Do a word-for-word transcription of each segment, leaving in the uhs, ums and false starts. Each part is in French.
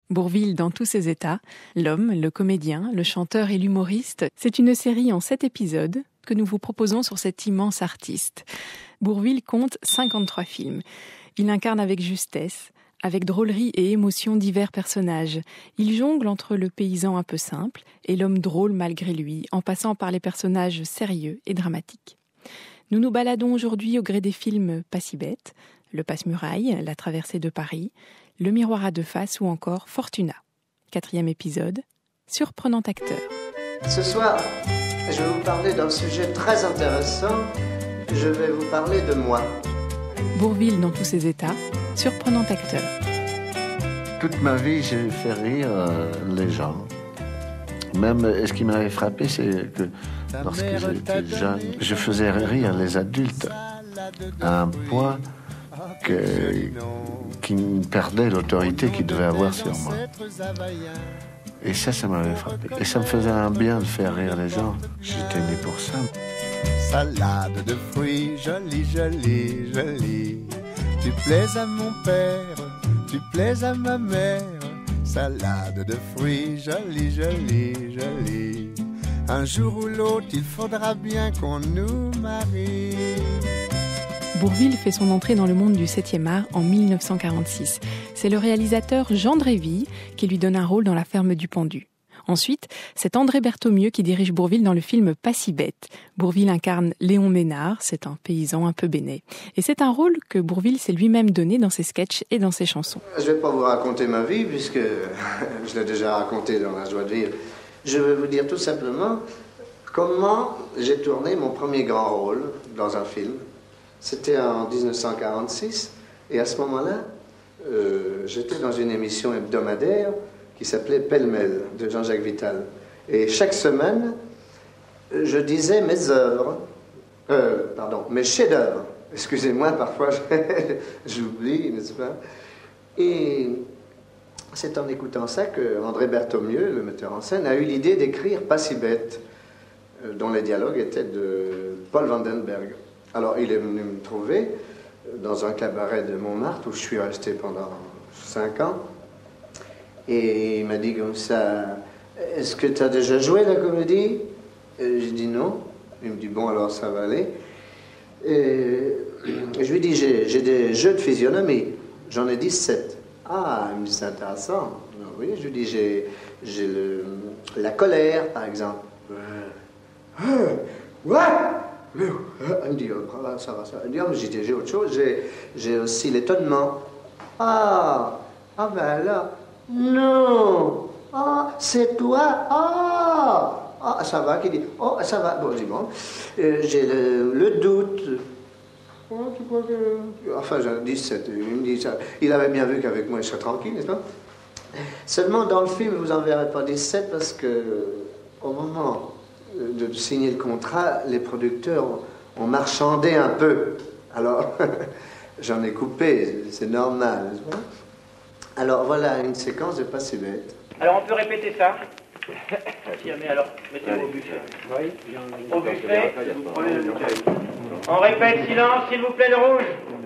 Bourvil dans tous ses états, l'homme, le comédien, le chanteur et l'humoriste, c'est une série en sept épisodes que nous vous proposons sur cet immense artiste. Bourvil compte cinquante-trois films. Il incarne avec justesse, avec drôlerie et émotion divers personnages. Il jongle entre le paysan un peu simple et l'homme drôle malgré lui, en passant par les personnages sérieux et dramatiques. Nous nous baladons aujourd'hui au gré des films Pas si bête, Le Passe-Muraille, La traversée de Paris, Le miroir à deux faces ou encore Fortuna. Quatrième épisode, surprenant acteur. Ce soir, je vais vous parler d'un sujet très intéressant. Je vais vous parler de moi. Bourvil dans tous ses états, surprenant acteur. Toute ma vie, j'ai fait rire euh, les gens. Même, ce qui m'avait frappé, c'est que lorsque j'étais jeune, je faisais rire les adultes à un point que, qu'ils perdaient l'autorité qu'ils devaient avoir sur moi. Et ça, ça m'avait frappé. Et ça me faisait un bien de faire rire les gens. J'étais né pour ça. Salade de fruits, jolie, jolie, jolie. Tu plais à mon père, tu plais à ma mère. Salade de fruits, jolie, jolie, jolie. Un jour ou l'autre, il faudra bien qu'on nous marie. Bourvil fait son entrée dans le monde du septième art en mille neuf cent quarante-six. C'est le réalisateur Jean Dréville qui lui donne un rôle dans La ferme du pendu. Ensuite, c'est André Berthaumieux qui dirige Bourvil dans le film Pas si bête. Bourvil incarne Léon Ménard, c'est un paysan un peu béné. Et c'est un rôle que Bourvil s'est lui-même donné dans ses sketchs et dans ses chansons. Je ne vais pas vous raconter ma vie, puisque je l'ai déjà raconté dans La joie de vivre. Je vais vous dire tout simplement comment j'ai tourné mon premier grand rôle dans un film. C'était en dix-neuf cent quarante-six, et à ce moment-là, euh, j'étais dans une émission hebdomadaire qui s'appelait Pêle-mêle, de Jean-Jacques Vital. Et chaque semaine, je disais mes œuvres, euh, pardon, mes chefs-d'œuvre. Excusez-moi, parfois j'oublie, n'est-ce pas? Et c'est en écoutant ça que André Berthaumieux, le metteur en scène, a eu l'idée d'écrire Pas si bête, euh, dont les dialogues étaient de Paul Vandenberg. Alors, il est venu me trouver dans un cabaret de Montmartre où je suis resté pendant cinq ans. Et il m'a dit comme ça, est-ce que tu as déjà joué la comédie? J'ai dit non. Il me dit, bon, alors ça va aller. Et je lui dis, j'ai, j'ai des jeux de physionomie. J'en ai dix-sept. Ah, il me dit, c'est intéressant. Oui, je lui dis, j'ai, j'ai le, la colère, par exemple. Euh, ouais. Il me dit, oh, ça va, ça va. Il me dit, oh, j'ai, j'ai autre chose. J'ai, j'ai aussi l'étonnement. Ah, ah ben là. Non. Ah, c'est toi. Ah, ah, ça va. Qui dit, oh, ça va. Bon, je dis, bon. Euh, j'ai le, le doute. Oh, tu crois que... Enfin, j'ai dix-sept. Il me dit ça. Il avait bien vu qu'avec moi, il serait tranquille, n'est-ce pas? Seulement, dans le film, vous n'en verrez pas dix-sept parce que, au moment de signer le contrat, les producteurs ont marchandé un peu. Alors, j'en ai coupé. C'est normal, n'est-ce pas? Alors voilà une séquence de Pas si bête. Alors on peut répéter ça? Mais alors, mettez-vous au buffet. Oui. Au buffet, vous prenez le buffet. On répète, silence, s'il vous plaît, le rouge.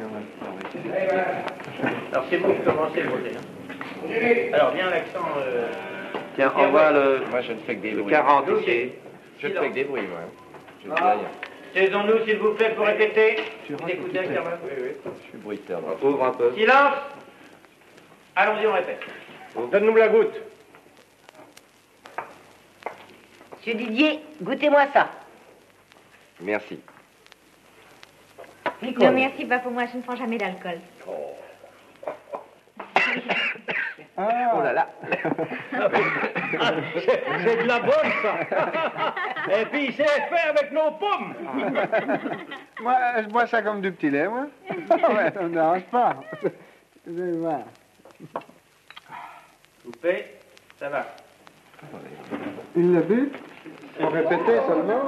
Alors c'est vous qui commencez, le voter. Alors bien l'accent... Euh... Tiens, on voit le... Moi je ne fais que des bruits. quarante ici. Je ne fais que des bruits, moi. Je ne dis Ah. rien. Taisons-nous, s'il vous plaît, pour répéter. Vous écoutez, Carmen? Oui, oui. Je suis bruiteur. Ouvre un peu. Silence. Allons-y, on répète. Donne-nous la goutte. Monsieur Didier, goûtez-moi ça. Merci. Non, merci, pas pour moi, je ne prends jamais d'alcool. Ah. Oh là là. C'est, c'est de la bonne, ça. Et puis, c'est fait avec nos pommes. Moi, je bois ça comme du petit lait, moi. Ouais, ça ne me dérange pas. Vous allez voir. Coupé, ça va. Il l'a bu. On répétait seulement.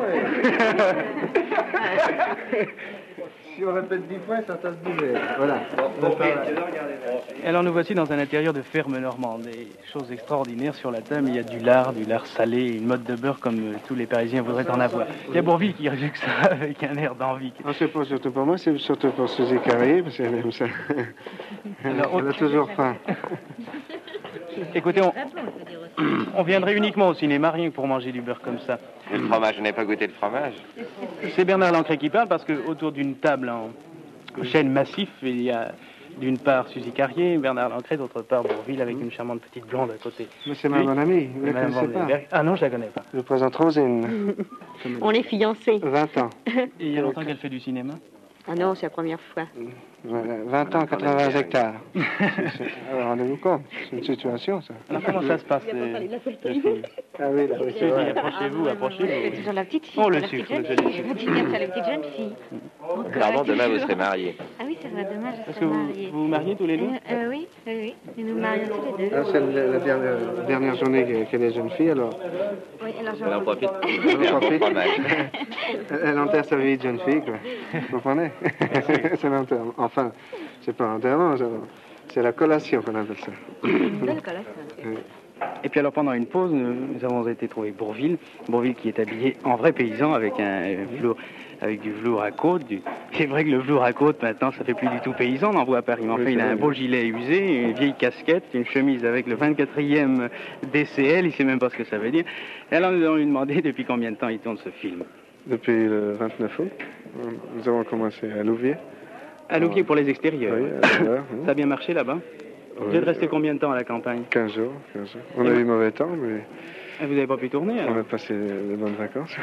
Et... si on répète dix fois, ça se bouger. Voilà. Alors nous voici dans un intérieur de ferme normande. Des choses extraordinaires sur la table. Il y a du lard, du lard salé, une motte de beurre comme euh, tous les Parisiens voudraient en avoir. Il y a Bourvil qui réjecte ça avec un air d'envie. Non, c'est pas surtout pour moi, c'est surtout pour Suzy Carrier, parce qu'elle aime ça. Alors, Elle a toujours faim. Écoutez, on, on viendrait uniquement au cinéma, rien que pour manger du beurre comme ça. Et le fromage, je n'ai pas goûté le fromage. C'est Bernard Lancret qui parle parce qu'autour d'une table en chêne massif, il y a d'une part Suzy Carrier, Bernard Lancret, d'autre part Bourvil avec une charmante petite blonde à côté. Mais c'est ma bonne amie, vous ne la connaissez pas. Ah non, je la connais pas. Je vous présente Rosine. On est fiancés. vingt ans. Et il y a longtemps qu'elle fait du cinéma? Ah non, c'est la première fois. Voilà, vingt ans, quatre-vingts hectares. Rendez-vous compte, c'est une situation, ça. Alors comment ça se passe euh, Ah oui, là, oui, c'est vrai. Approchez-vous, approchez-vous. C'est toujours la petite fille. Oh, le la petite sucre, jeune le joli fille. La petite jeune, la petite jeune fille. Pardon, demain vous serez mariés. Ah oui, c'est vrai, demain je Est-ce serai que vous mariée. vous, vous mariez tous les deux? Euh, euh, oui, oui, oui. Nous nous marions tous les deux. Ah, c'est la, la dernière, la dernière journée qu'elle qu est jeune fille, alors Oui, alors je Elle en profite pour elle, faire profite. du fromage. elle, elle enterre sa vie de jeune fille, quoi. Vous comprenez? C'est l'enterrement. Enfin, c'est pas l'enterrement, c'est la collation qu'on appelle ça. Une belle collation. Oui. Et puis alors pendant une pause, nous, nous avons été trouver Bourvil, Bourvil qui est habillé en vrai paysan avec un euh, velours, avec du velours à côte. Du... C'est vrai que le velours à côte maintenant ça fait plus du tout paysan, on en voit à Paris. Mais enfin, Oui, il a vrai. un beau gilet usé, une vieille casquette, une chemise avec le vingt-quatrième D C L, il sait même pas ce que ça veut dire. Et alors nous allons lui demander depuis combien de temps il tourne ce film. Depuis le vingt-neuf août, nous avons commencé à Louviers. À Louviers pour les extérieurs. Oui, à l'heure, Ça a bien marché là-bas? oui. Vous êtes resté combien de temps à la campagne? quinze jours, quinze jours. On a eu mauvais temps, mais Et vous n'avez pas pu tourner alors? on a passé de bonnes vacances.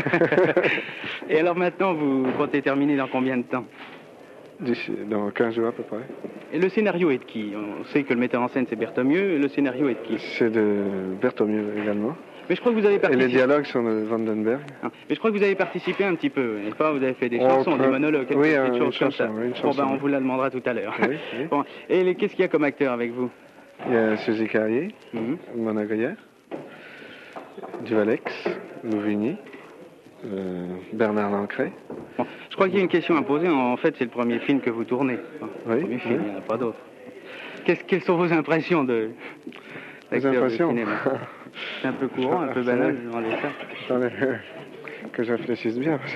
Et alors maintenant, vous comptez terminer dans combien de temps? D'ici, dans quinze jours à peu près. Et le scénario est de qui? On sait que le metteur en scène c'est Berthomieux, le scénario est de qui? C'est de Berthomieux également. Mais je crois que vous avez Et participé. les dialogues sont de Vandenberg. Ah, mais je crois que vous avez participé un petit peu, n'est-ce pas? Vous avez fait des Oh, chansons, des euh, monologues, quelques oui, petites euh, choses une comme ça. chanson, oui, une Bon, chanson, ben, on oui. vous la demandera tout à l'heure. Oui, oui. Bon, et les- qu'est-ce qu'il y a comme acteur avec vous? Il y a Suzy Carrier, Mhm. Mona Goyer, Duvalex, Louvigny, euh, Bernard Lancret. Bon, je crois qu'il y a une question à poser. En fait, c'est le premier film que vous tournez. Enfin, Oui, le premier film, oui. il n'y en a pas d'autres. Qu'est-ce- Quelles sont vos impressions de Les d'acteur de impressions cinéma? C'est un peu courant, un peu banal, je demandais ça. Attendez, que je réfléchisse bien. Parce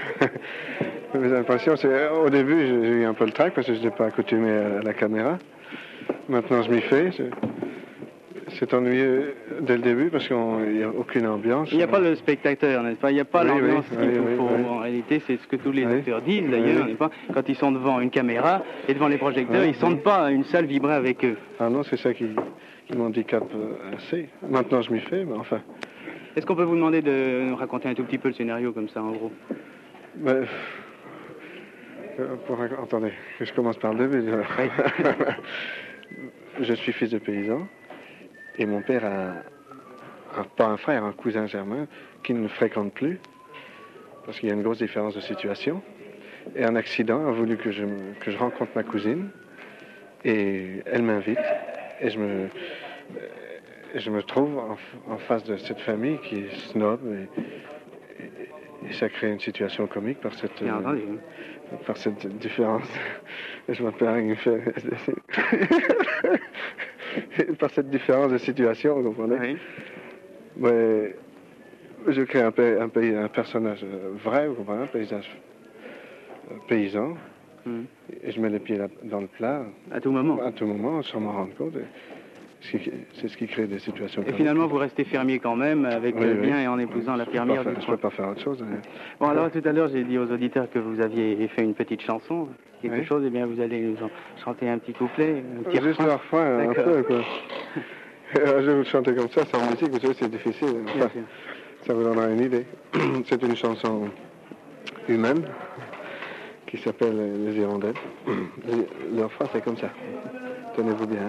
que mes impressions, c'est au début, j'ai j'ai eu un peu le trac parce que je n'étais pas accoutumé à la caméra. Maintenant, je m'y fais. Je- C'est ennuyeux dès le début parce qu'il n'y a aucune ambiance. Il n'y a pas le spectateur, n'est-ce pas? Il n'y a pas Oui, l'ambiance oui, qu'il oui, vous oui, faut. oui. En réalité, c'est ce que tous les Oui. acteurs disent d'ailleurs, Oui. n'est-ce pas? Quand ils sont devant une caméra et devant les projecteurs, Oui, ils ne sentent oui. pas une salle vibrer avec eux. Ah non, c'est ça qui, qui m'handicape euh, assez. Maintenant, je m'y fais, mais enfin. Est-ce qu'on peut vous demander de nous raconter un tout petit peu le scénario comme ça, en gros? Ben, euh, pour rac- attendez, que je commence par le début. alors. Je suis fils de paysan et mon père a, a pas un frère, un cousin germain qui ne me fréquente plus parce qu'il y a une grosse différence de situation. Et un accident a voulu que je, me- que je rencontre ma cousine et elle m'invite et je me, euh, je me trouve en, f- en face de cette famille qui est snob et, et- et ça crée une situation comique par cette, Bien euh, entendu. par cette différence. Et je m'appelle il me fait... par cette différence de situation, vous comprenez? Oui. Mais je crée un, pa- un, pays- un personnage euh, vrai, vous comprenez, un paysage euh, paysan, Mhm. et je mets les pieds là- dans le plat À tout moment. à tout moment sans m'en rendre compte. et ce qui- C'est ce qui crée des situations. Et comiques. finalement, vous restez fermier quand même, avec Oui, le oui. bien et en épousant la Je peux pas fermière faire- du Je coin. peux pas faire autre chose. hein. Bon, alors tout à l'heure, j'ai dit aux auditeurs que vous aviez fait une petite chanson, quelque Oui. chose, et bien vous allez nous en chanter un petit couplet, un petit Juste refrain. le refrain, un D'accord. peu, quoi. Alors, je vais vous le chanter comme ça, sans musique, vous savez, c'est difficile. Bien Enfin, sûr. ça vous donnera une idée. C'est une chanson humaine qui s'appelle Les Hirondelles. Le, le refrain, c'est comme ça. Tenez-vous bien.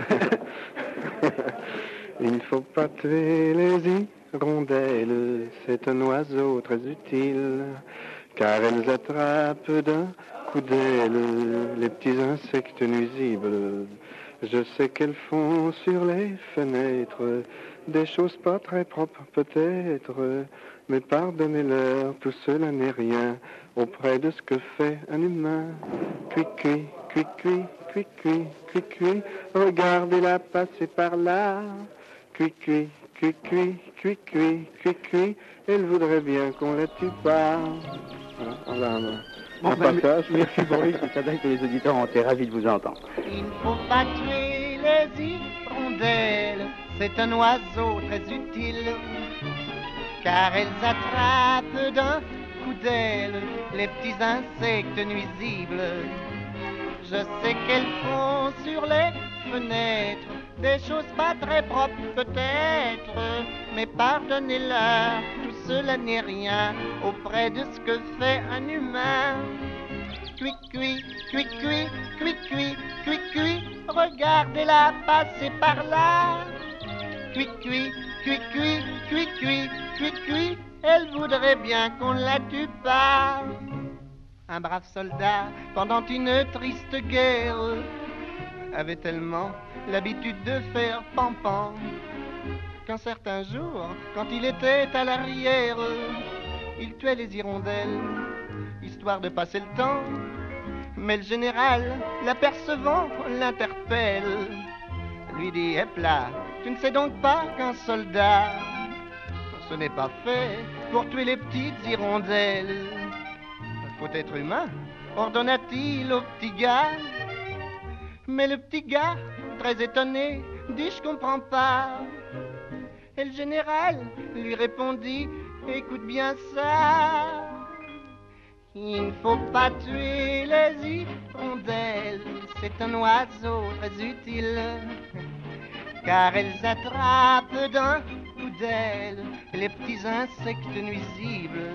Il ne faut pas tuer les hirondelles, c'est un oiseau très utile, car elles attrapent d'un coup d'aile les petits insectes nuisibles. Je sais qu'elles font sur les fenêtres des choses pas très propres peut-être, mais pardonnez-leur, tout cela n'est rien auprès de ce que fait un humain. Cui cui, cui cui, cui cui, cui cui, regardez-la passer par là. Cui cui, cui cui, cui cui, cui cui, elle voudrait bien qu'on la tue pas. Voilà, voilà un, Bon, un ben, passage. merci Boris, c'est certain que les auditeurs ont été ravis de vous entendre. Il ne faut pas tuer les hirondelles. hirondelles, c'est un oiseau très utile, car elles attrapent d'un coup d'aile les petits insectes nuisibles. Je sais qu'elles font sur les fenêtres des choses pas très propres peut-être, mais pardonnez-leur, tout cela n'est rien auprès de ce que fait un humain. Cui, cui, cui, cui, cui, cui, cui, cui, regardez-la passer par là. Cui, cui, cui, cui, cui, cui, cui, cui, elle voudrait bien qu'on la tue pas. Un brave soldat, pendant une triste guerre, avait tellement l'habitude de faire pam-pam qu'un certain jour, quand il était à l'arrière, il tuait les hirondelles, histoire de passer le temps. Mais le général, l'apercevant, l'interpelle, lui dit: hé plat, tu ne sais donc pas qu'un soldat, ce n'est pas fait pour tuer les petites hirondelles. Faut être humain, ordonna-t-il au petit gars. Mais le petit gars, très étonné, dit: je comprends pas. Et le général lui répondit: écoute bien ça. Il ne faut pas tuer les hirondelles, c'est un oiseau très utile, car elles attrapent d'un coup d'aile les petits insectes nuisibles.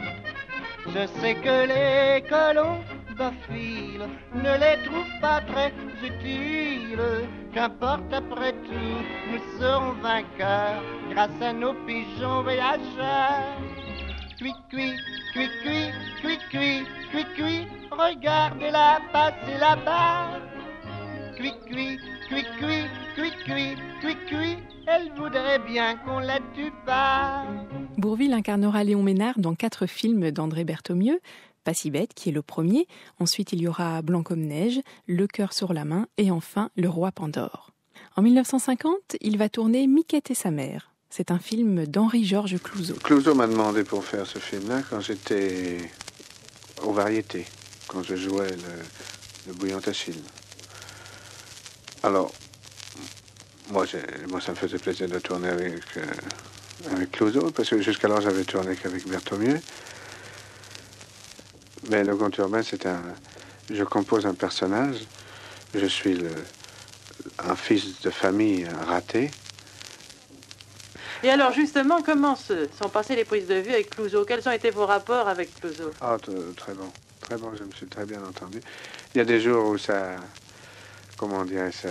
Je sais que les colombophiles ne les trouvent pas très utiles. Qu'importe, après tout, nous serons vainqueurs grâce à nos pigeons voyageurs. Cui, cui, cui, cui, cui, cui, cui, cui, regardez-la passer là-bas. Cui, cui, cui, cui, cui, cui, cui, cui, elle voudrait bien qu'on la tue pas. Bourvil incarnera Léon Ménard dans quatre films d'André Berthomieux. Pas si bête, qui est le premier. Ensuite, il y aura Blanc comme neige, Le cœur sur la main et enfin Le roi Pandore. En mille neuf cent cinquante, il va tourner Miquette et sa mère. C'est un film d'Henri-Georges Clouzot. Clouzot m'a demandé pour faire ce film-là quand j'étais aux Variétés, quand je jouais le, le bouillon Achille. Alors, moi, moi, ça me faisait plaisir de tourner avec, euh, avec Clouzot, parce que jusqu'alors, j'avais tourné qu'avec Berthomieux. Mais Le Conte urbain, c'est un... Je compose un personnage, je suis le, un fils de famille raté. Et alors, justement, comment se sont passées les prises de vue avec Clouzot? Quels ont été vos rapports avec Clouzot? Ah, très bon, très bon, je me suis très bien entendu. Il y a des jours où ça... Comment dire, ça...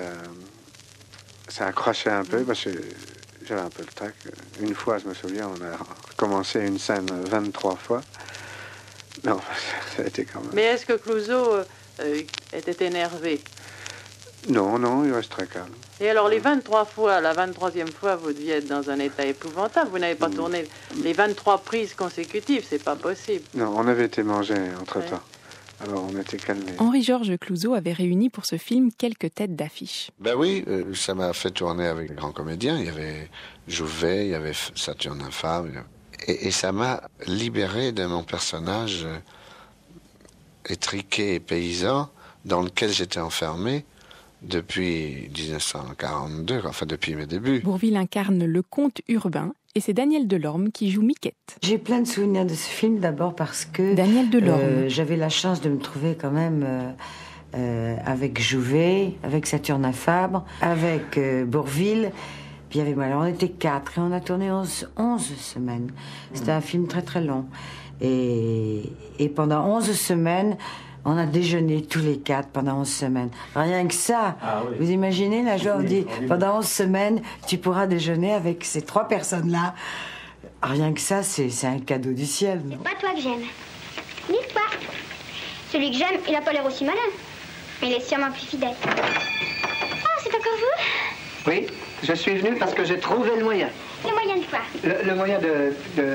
Ça accrochait un peu, parce que j'avais un peu le tac. Une fois, je me souviens, on a commencé une scène vingt-trois fois. Non, ça a été quand même... Mais est-ce que Clouzot euh, était énervé? Non, non, il reste très calme. Et alors, les vingt-trois fois, la vingt-troisième fois, vous deviez être dans un état épouvantable. Vous n'avez pas mmh. tourné les vingt-trois prises consécutives, c'est pas possible. Non, on avait été mangé entre-temps. Ouais. Alors, on était calmés. Henri-Georges Clouzot avait réuni pour ce film quelques têtes d'affiche. Ben oui, euh, ça m'a fait tourner avec les grands comédiens. Il y avait Jouvet, il y avait Saturnin Fabre. Et, et ça m'a libéré de mon personnage euh, étriqué et paysan dans lequel j'étais enfermé depuis dix-neuf cent quarante-deux, enfin depuis mes débuts. Bourvil incarne le conte urbain. Et c'est Daniel Delorme qui joue Miquette. J'ai plein de souvenirs de ce film, d'abord parce que Daniel Delorme. Euh, j'avais la chance de me trouver quand même euh, euh, avec Jouvet, avec Saturnin Fabre, avec euh, Bourvil. Puis il y avait moi. Alors on était quatre et on a tourné onze, onze semaines. C'était mmh. un film très très long. Et, et pendant onze semaines, on a déjeuné tous les quatre pendant onze semaines. Rien que ça. Ah, oui. Vous imaginez, la joie, on dit, pendant onze semaines, tu pourras déjeuner avec ces trois personnes-là. Rien que ça, c'est, c'est un cadeau du ciel. C'est pas toi que j'aime, ni toi. Celui que j'aime, il a pas l'air aussi malin. Mais il est sûrement plus fidèle. Oh, c'est encore vous? Oui, je suis venu parce que j'ai trouvé le moyen. Le moyen de quoi? Le, le moyen de... de...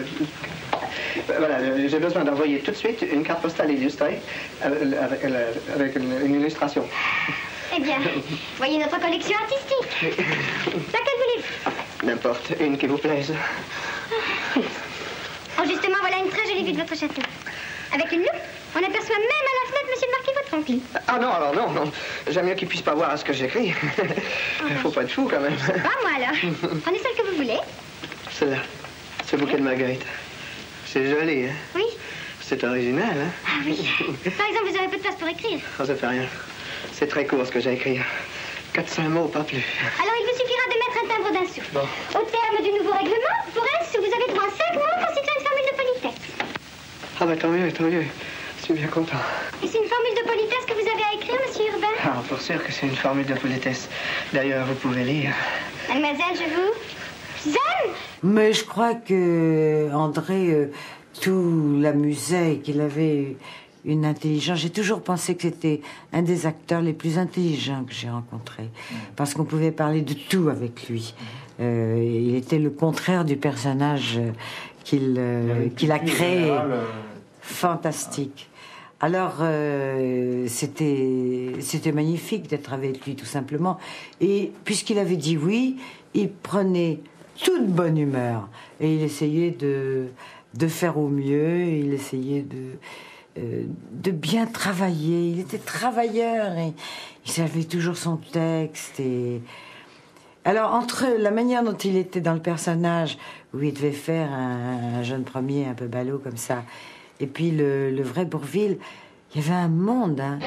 Voilà, j'ai besoin d'envoyer tout de suite une carte postale illustrée avec, avec une, une illustration. Eh bien, voyez notre collection artistique. Laquelle voulez-vous? N'importe, une qui vous plaise. Oh, justement, voilà une très jolie vue de votre château. Avec une loupe, On aperçoit même à la fenêtre Monsieur le Marquis votre oncle. Ah non, alors non, non. J'aime mieux qu'il puisse pas voir à ce que j'écris. Faut pas être fou quand même. Pas moi alors. Prenez celle que vous voulez. Celle-là, ce bouquet de marguerite. C'est joli, hein? Oui. C'est original, hein? Ah oui. Par exemple, vous avez peu de place pour écrire. Oh, ça fait rien. C'est très court ce que j'ai écrit. quatre cents mots, pas plus. Alors il vous suffira de mettre un timbre d'un sou. Bon. Au terme du nouveau règlement, pour elle, vous avez droit à cinq mots constituant une formule de politesse. Ah bah tant mieux, tant mieux. Je suis bien content. Et c'est une formule de politesse que vous avez à écrire, monsieur Urbain? Ah, pour sûr que c'est une formule de politesse. D'ailleurs, vous pouvez lire. Mademoiselle, je vous... Suzanne! Mais je crois que André, euh, tout l'amusait, qu'il avait une intelligence. J'ai toujours pensé que c'était un des acteurs les plus intelligents que j'ai rencontrés. Parce qu'on pouvait parler de tout avec lui. Euh, il était le contraire du personnage qu'il euh, qu'il a créé. Fantastique. Alors, euh, c'était c'était magnifique d'être avec lui, tout simplement. Et puisqu'il avait dit oui, il prenait toute bonne humeur. Et il essayait de, de faire au mieux, il essayait de, euh, de bien travailler. Il était travailleur, et il savait toujours son texte. Et... Alors, entre la manière dont il était dans le personnage, où il devait faire un, un jeune premier un peu ballot comme ça, et puis le, le vrai Bourvil, il y avait un monde, hein.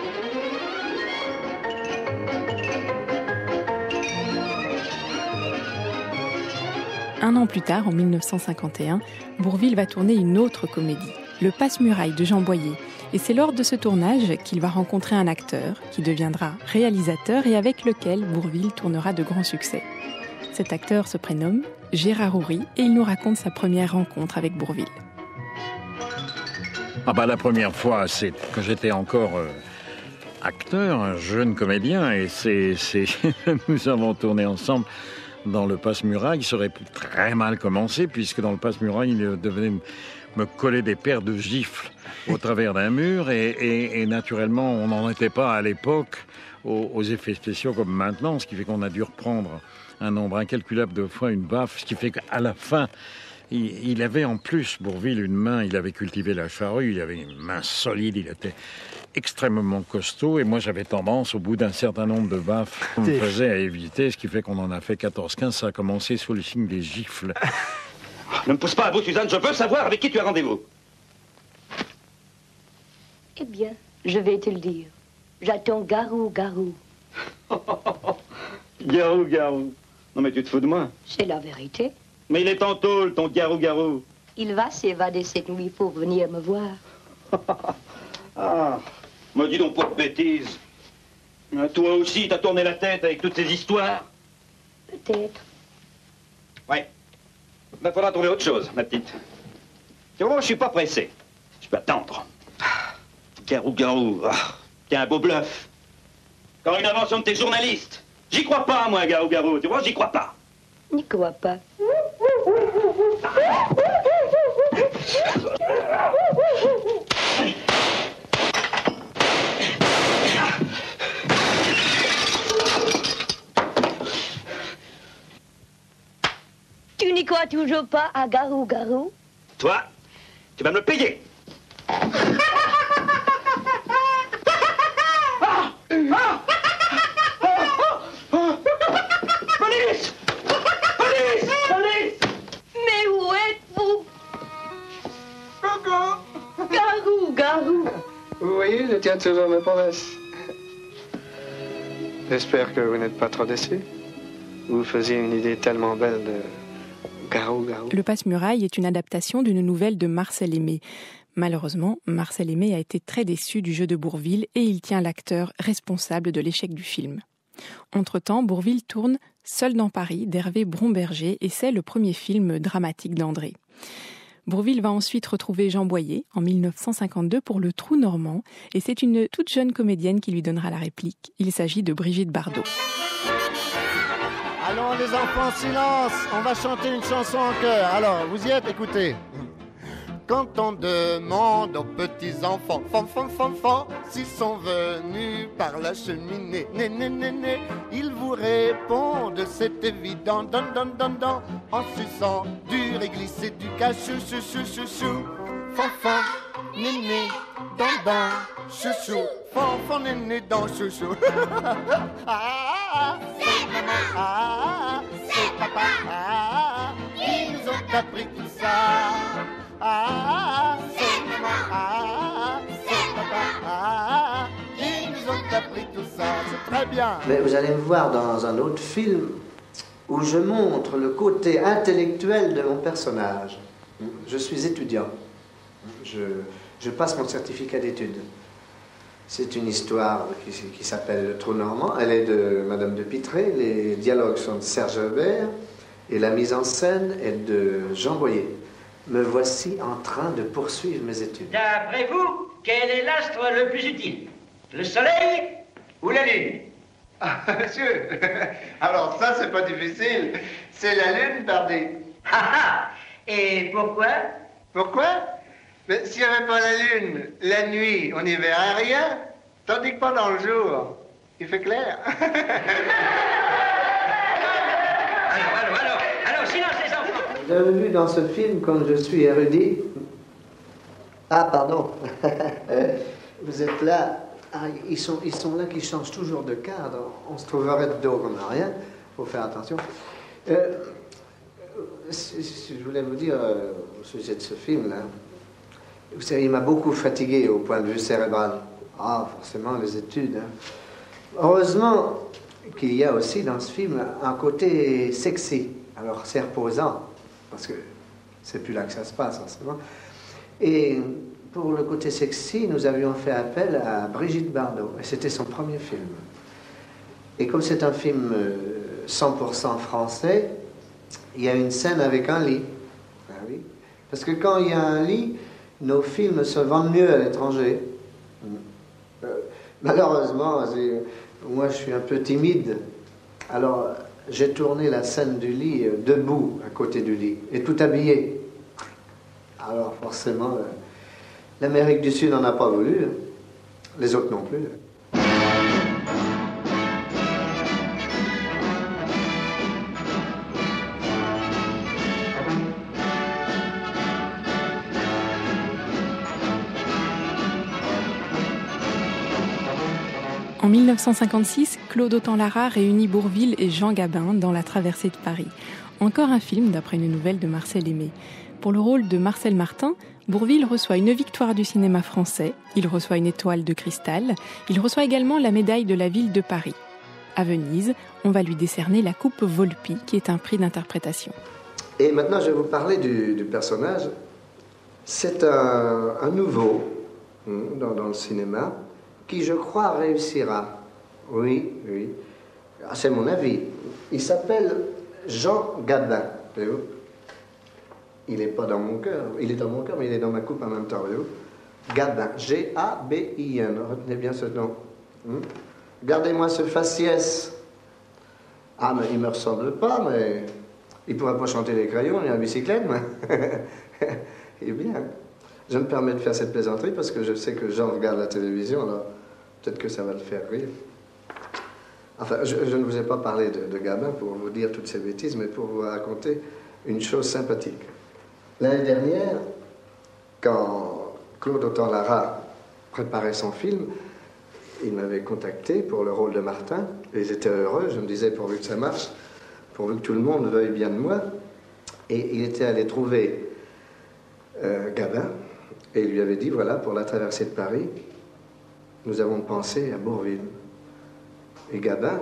Un an plus tard, en mille neuf cent cinquante et un, Bourvil va tourner une autre comédie, Le Passe-Muraille de Jean Boyer. Et c'est lors de ce tournage qu'il va rencontrer un acteur qui deviendra réalisateur et avec lequel Bourvil tournera de grands succès. Cet acteur se prénomme Gérard Houry et il nous raconte sa première rencontre avec Bourvil. Ah bah la première fois, c'est que j'étais encore euh, acteur, un jeune comédien, et c'est, c'est nous avons tourné ensemble dans Le Passe-Muraille. Ça aurait pu très mal commencer, puisque dans Le Passe-Muraille, il devait me coller des paires de gifles au travers d'un mur, et, et, et naturellement, on n'en était pas à l'époque aux, aux effets spéciaux comme maintenant, ce qui fait qu'on a dû reprendre un nombre incalculable de fois une baffe, ce qui fait qu'à la fin, Il, il avait en plus, Bourvil, une main, il avait cultivé la charrue, il avait une main solide, il était extrêmement costaud, et moi j'avais tendance, au bout d'un certain nombre de baffes, qu'on me faisait à éviter, ce qui fait qu'on en a fait quatorze quinze, ça a commencé sous le signe des gifles. Ne me pousse pas à bout, Suzanne, je veux savoir avec qui tu as rendez-vous. Eh bien, je vais te le dire. J'attends Garou, Garou. Garou, Garou. Non mais tu te fous de moi. C'est la vérité. Mais il est en tôle, ton garou-garou. Il va s'évader cette nuit pour venir me voir. Ah, me dis donc pour de bêtises. Toi aussi, t'as tourné la tête avec toutes ces histoires? Peut-être. Ouais. Ben, faudra trouver autre chose, ma petite. Tu vois, je suis pas pressé. Je peux attendre. Garou-garou, ah, t'es un beau bluff. Encore une invention de tes journalistes. J'y crois pas, moi, garou-garou. Tu vois, j'y crois pas. N'y crois pas. Tu n'y crois toujours pas à Garou Garou? Toi, tu vas me le payer. Ah! Ah! Police! Police! Police! Mais où êtes-vous? Coco! Garou, Garou! Vous voyez, je tiens toujours mes promesses. J'espère que vous n'êtes pas trop déçus. Vous faisiez une idée tellement belle de Garou, Garou. Le Passe-Muraille est une adaptation d'une nouvelle de Marcel Aimé. Malheureusement, Marcel Aimé a été très déçu du jeu de Bourvil et il tient l'acteur responsable de l'échec du film. Entre-temps, Bourvil tourne Seul dans Paris d'Hervé Bromberger et c'est le premier film dramatique d'André. Bourvil va ensuite retrouver Jean Boyer en mille neuf cent cinquante-deux pour Le Trou normand et c'est une toute jeune comédienne qui lui donnera la réplique. Il s'agit de Brigitte Bardot. Allons les enfants, silence, on va chanter une chanson en chœur. Alors, vous y êtes, écoutez. Quand on demande aux petits-enfants, fam, fam, fam, fam, s'ils sont venus par la cheminée, né, né, né, né, ils vous répondent, c'est évident, don, don, don, don, en suçant du réglissé du cachou, chou, chou, chou, chou. fanfan, néné, dandan, chouchou, fanfan, néné, dans chouchou. Ah, c'est maman, ah, c'est papa, ah, ils nous ont appris tout ça. Ah, c'est maman, ah, c'est papa, ah, ils nous ont appris tout ça. C'est très bien. Mais vous allez me voir dans un autre film où je montre le côté intellectuel de mon personnage. Je suis étudiant. Je, je passe mon certificat d'études. C'est une histoire qui, qui s'appelle Le Trou Normand. Elle est de Madame de Pitré. Les dialogues sont de Serge Herbert et la mise en scène est de Jean Boyer. Me voici en train de poursuivre mes études. D'après vous, quel est l'astre le plus utile? Le soleil ou la lune? Ah, monsieur, alors ça, c'est pas difficile. C'est la lune, pardi. Ah ah! Et pourquoi? Pourquoi? Mais s'il n'y avait pas la lune, la nuit, on n'y verrait rien. Tandis que pendant le jour, il fait clair. Alors, alors, alors, alors, silence les enfants! Vous avez vu dans ce film, comme je suis érudit... Ah, pardon. Vous êtes là. Ah, ils, sont, ils sont là qui changent toujours de cadre. On se trouverait de dos comme rien. Il faut faire attention. Euh, si, si je voulais vous dire euh, au sujet de ce film-là, vous savez, il m'a beaucoup fatigué au point de vue cérébral. Ah, forcément, les études. Hein. Heureusement qu'il y a aussi dans ce film un côté sexy. Alors, c'est reposant, parce que c'est plus là que ça se passe en ce moment. Et pour le côté sexy, nous avions fait appel à Brigitte Bardot. Et c'était son premier film. Et comme c'est un film cent pour cent français, il y a une scène avec un lit. Ah oui. Parce que quand il y a un lit, nos films se vendent mieux à l'étranger. Euh, malheureusement, moi je suis un peu timide. Alors j'ai tourné la scène du lit euh, debout à côté du lit et tout habillé. Alors forcément, euh, l'Amérique du Sud n'en a pas voulu, hein. Les autres non plus. En mille neuf cent cinquante-six, Claude Autant-Lara réunit Bourvil et Jean Gabin dans La Traversée de Paris. Encore un film d'après une nouvelle de Marcel Aimé. Pour le rôle de Marcel Martin, Bourvil reçoit une victoire du cinéma français, il reçoit une étoile de cristal, il reçoit également la médaille de la ville de Paris. À Venise, on va lui décerner la coupe Volpi, qui est un prix d'interprétation. Et maintenant, je vais vous parler du, du personnage. C'est un, un nouveau dans, dans le cinéma qui, je crois, réussira. Oui, oui. C'est mon avis. Il s'appelle Jean Gabin. Voyez-vous? Il n'est pas dans mon cœur. Il est dans mon cœur, mais il est dans ma coupe en même temps. Voyez-vous? Gabin. G A B I N. Retenez bien ce nom. Hmm? Gardez-moi ce faciès. Ah, mais il ne me ressemble pas, mais il ne pourra pas chanter les crayons ni la bicyclette, mais... Eh bien, je me permets de faire cette plaisanterie parce que je sais que Jean regarde la télévision, alors peut-être que ça va le faire rire. Enfin, je, je ne vous ai pas parlé de, de Gabin pour vous dire toutes ces bêtises, mais pour vous raconter une chose sympathique. L'année dernière, quand Claude Autant-Lara préparait son film, il m'avait contacté pour le rôle de Martin, et ils étaient heureux. Je me disais, pourvu que ça marche, pourvu que tout le monde veuille bien de moi. Et il était allé trouver euh, Gabin, et il lui avait dit, voilà, pour La Traversée de Paris, nous avons pensé à Bourvil. Et Gabin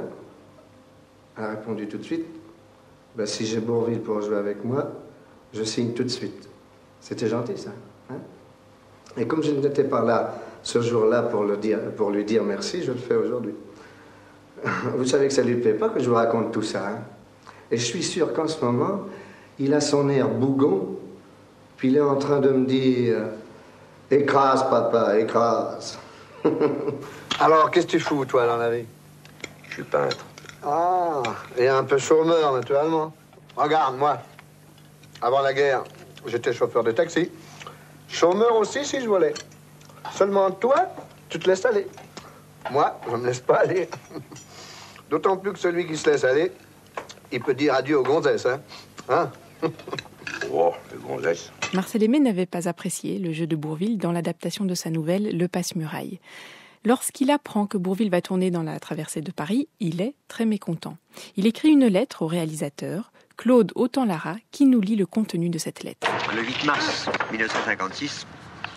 a répondu tout de suite, ben, si j'ai Bourvil pour jouer avec moi, je signe tout de suite. C'était gentil, ça. Hein? Et comme je n'étais pas là ce jour-là pour, le dire, pour lui dire merci, je le fais aujourd'hui. Vous savez que ça ne lui plaît pas que je vous raconte tout ça. Hein? Et je suis sûr qu'en ce moment, il a son air bougon, puis il est en train de me dire « Écrase, papa, écrase. » Alors, qu'est-ce que tu fous, toi, dans la vie? Je suis peintre. Ah, et un peu chômeur, naturellement. Regarde, moi, avant la guerre, j'étais chauffeur de taxi. Chômeur aussi, si je voulais. Seulement toi, tu te laisses aller. Moi, je ne me laisse pas aller. D'autant plus que celui qui se laisse aller, il peut dire adieu aux gonzesses, hein? Hein? Oh, les gonzesses. Marcel Aimé n'avait pas apprécié le jeu de Bourvil dans l'adaptation de sa nouvelle Le Passe-Muraille. Lorsqu'il apprend que Bourvil va tourner dans la traversée de Paris, il est très mécontent. Il écrit une lettre au réalisateur, Claude Autant-Lara, qui nous lit le contenu de cette lettre. Le huit mars mille neuf cent cinquante-six,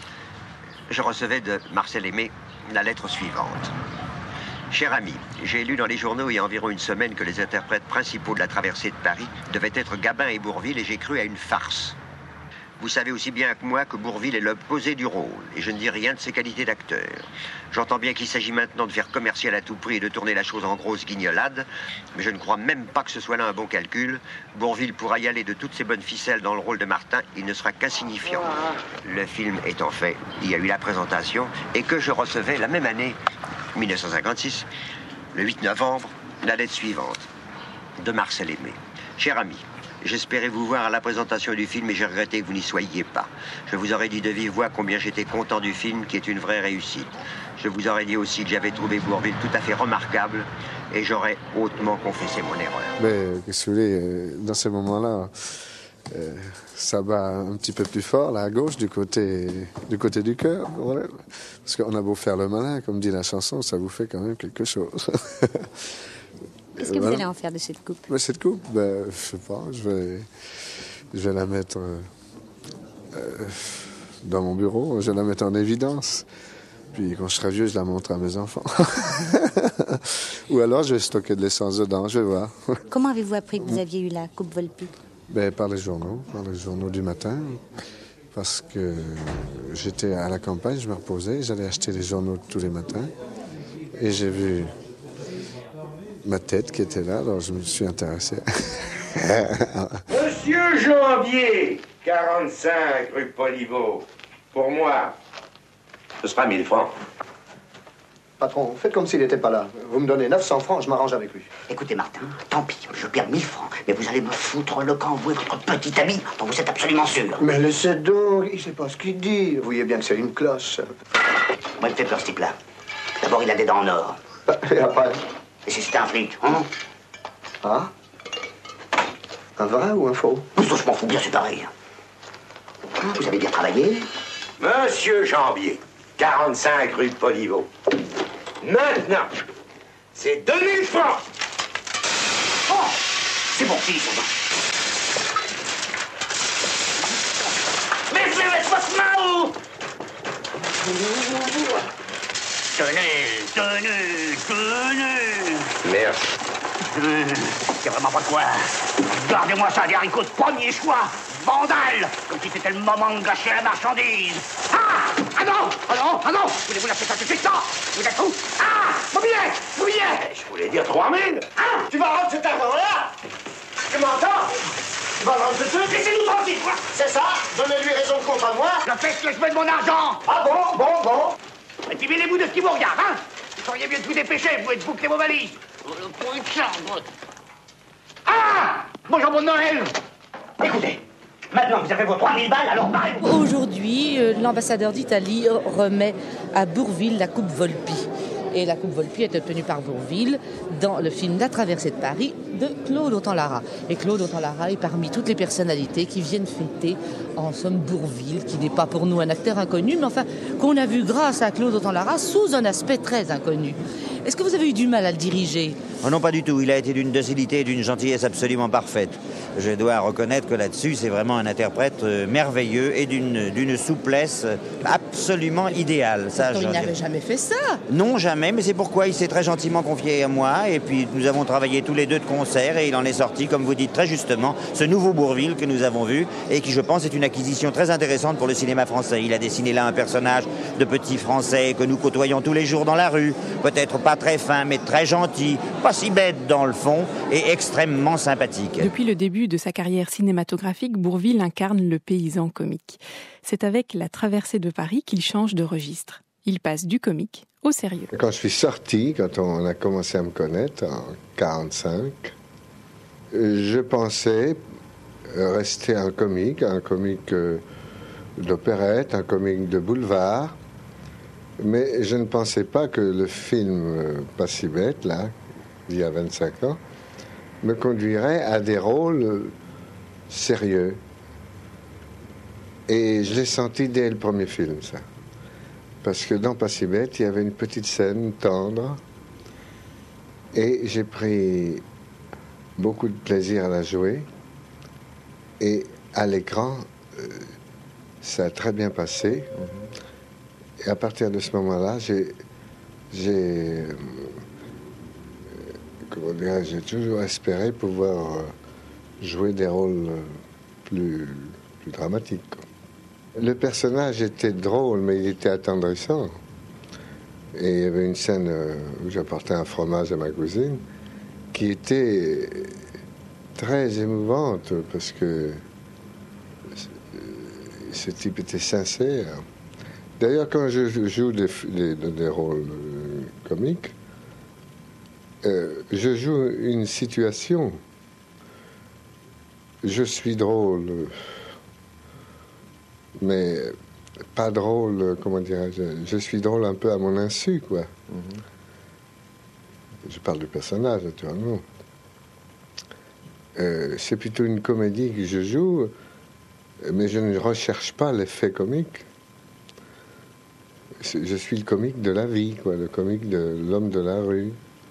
je recevais de Marcel Aimé la lettre suivante. Cher ami, j'ai lu dans les journaux il y a environ une semaine que les interprètes principaux de la traversée de Paris devaient être Gabin et Bourvil et j'ai cru à une farce. Vous savez aussi bien que moi que Bourvil est l'opposé du rôle, et je ne dis rien de ses qualités d'acteur. J'entends bien qu'il s'agit maintenant de faire commercial à tout prix et de tourner la chose en grosse guignolade, mais je ne crois même pas que ce soit là un bon calcul. Bourvil pourra y aller de toutes ses bonnes ficelles dans le rôle de Martin, il ne sera qu'insignifiant. Le film étant fait, il y a eu la présentation, et que je recevais la même année, mille neuf cent cinquante-six, le huit novembre, la lettre suivante, de Marcel Aimé. Cher ami, j'espérais vous voir à la présentation du film et j'ai regretté que vous n'y soyez pas. Je vous aurais dit de vive voix combien j'étais content du film, qui est une vraie réussite. Je vous aurais dit aussi que j'avais trouvé Bourvil tout à fait remarquable et j'aurais hautement confessé mon erreur. Mais, qu'est-ce que vous voulez, dans ces moments-là, euh, ça bat un petit peu plus fort, là, à gauche, du côté du, côté du cœur. Voilà. Parce qu'on a beau faire le malin, comme dit la chanson, ça vous fait quand même quelque chose. Qu'est-ce que voilà. Vous allez en faire de cette coupe? Ben, cette coupe, ben, je sais pas, je vais, je vais la mettre euh, euh, dans mon bureau, je vais la mettre en évidence. Puis quand je serai vieux, je la montre à mes enfants. Ou alors je vais stocker de l'essence dedans, je vais voir. Comment avez-vous appris que vous aviez eu la coupe Volpi? Ben, par les journaux, par les journaux du matin. Parce que j'étais à la campagne, je me reposais, j'allais acheter les journaux tous les matins. Et j'ai vu ma tête qui était là, alors je me suis intéressé. Monsieur Janvier, quarante-cinq rue Poliveau. Pour moi, ce sera mille francs. Patron, faites comme s'il n'était pas là. Vous me donnez neuf cents francs, je m'arrange avec lui. Écoutez, Martin, tant pis, je perds mille francs, mais vous allez me foutre le camp, vous et votre petit ami, dont vous êtes absolument sûr. Mais laissez donc, il sait pas ce qu'il dit. Vous voyez bien que c'est une cloche. Moi, il me fait peur, ce type-là. D'abord, il a des dents en or. Et après? Et si c'était un flic, hein? Ah? Un vrai ou un faux? Mais ça, je m'en fous bien, c'est pareil. Hein, vous avez bien travaillé? Monsieur Janvier, quarante-cinq rue de Poliveau. Maintenant, c'est deux mille francs. Oh, c'est bon, fils. Mais laisse-moi ce main. Tenez, tenez, tenez. Merci. C'est vraiment pas quoi. Gardez-moi ça, des haricots de premier choix. Vandale, comme si c'était le moment de gâcher la marchandise. Ah! Ah non! Ah non! Ah non! Voulez-vous la faire ça tout de suite? Non! Vous êtes fous? Ah! Mon billet! Mon billet! Je voulais dire trois mille. Ah! Tu vas rendre cet argent-là? Tu m'entends? Tu vas rendre ce truc? Laissez-nous tranquille, quoi! C'est ça? Donnez-lui raison contre moi? Je fais ce que je veux de mon argent! Ah bon? Bon, bon. Et puis mêlez-vous de ce qui vous regarde, hein? Vous feriez mieux de vous dépêcher, vous pouvez te boucler vos valises. Ah! Bon jambon de Noël! Écoutez, maintenant vous avez vos trois mille balles, alors parlez. Aujourd'hui, euh, l'ambassadeur d'Italie remet à Bourvil la coupe Volpi. Et la coupe Volpi est obtenue par Bourvil dans le film La traversée de Paris de Claude Autant-Lara. Et Claude Autant-Lara est parmi toutes les personnalités qui viennent fêter, en somme, Bourvil, qui n'est pas pour nous un acteur inconnu, mais enfin, qu'on a vu grâce à Claude Autant-Lara sous un aspect très inconnu. Est-ce que vous avez eu du mal à le diriger? Oh non, pas du tout. Il a été d'une docilité et d'une gentillesse absolument parfaite. Je dois reconnaître que là-dessus, c'est vraiment un interprète euh, merveilleux et d'une, d'une souplesse absolument idéale. Ça, il n'avait jamais fait ça. Non, jamais, mais c'est pourquoi il s'est très gentiment confié à moi. Et puis, nous avons travaillé tous les deux de concert et il en est sorti, comme vous dites très justement, ce nouveau Bourvil que nous avons vu et qui, je pense, est une acquisition très intéressante pour le cinéma français. Il a dessiné là un personnage de petit Français que nous côtoyons tous les jours dans la rue. Peut-être pas très fin, mais très gentil, pas si bête dans le fond et extrêmement sympathique. Depuis le début de sa carrière cinématographique, Bourvil incarne le paysan comique. C'est avec La traversée de Paris qu'il change de registre. Il passe du comique au sérieux. Quand je suis sorti, quand on a commencé à me connaître en quarante-cinq, je pensais rester un comique, un comique d'opérette, un comique de boulevard. Mais je ne pensais pas que le film Pas si bête, là, il y a vingt-cinq ans, me conduirait à des rôles sérieux. Et je l'ai senti dès le premier film, ça. Parce que dans Pas si bête, il y avait une petite scène tendre. Et j'ai pris beaucoup de plaisir à la jouer. Et à l'écran, euh, ça a très bien passé. Et à partir de ce moment-là, j'ai... j'ai euh, comment dire, j'ai toujours espéré pouvoir euh, jouer des rôles euh, plus, plus dramatiques, quoi. Le personnage était drôle, mais il était attendrissant. Et il y avait une scène où j'apportais un fromage à ma cousine qui était très émouvante parce que ce type était sincère. D'ailleurs, quand je joue des, des, des rôles comiques, euh, je joue une situation. Je suis drôle. Mais pas drôle, comment dirais-je, je suis drôle un peu à mon insu, quoi. Mm-hmm. Je parle du personnage, naturellement. Euh, c'est plutôt une comédie que je joue, mais je ne recherche pas l'effet comique. Je suis le comique de la vie, quoi, le comique de l'homme de la rue.